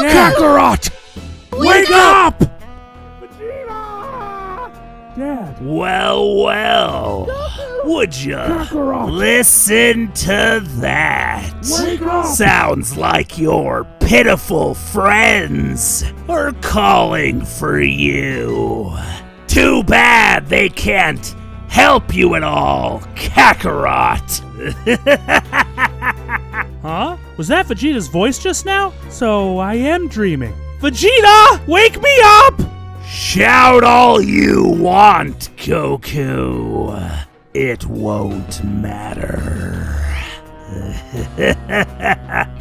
Kakarot! Wake up! Dad. Well, would ya listen to that? Wake up! Sounds like your pitiful friends are calling for you. Too bad they can't help you at all, Kakarot. Huh? Was that Vegeta's voice just now? So I am dreaming. Vegeta, wake me up! Shout all you want, Goku. It won't matter.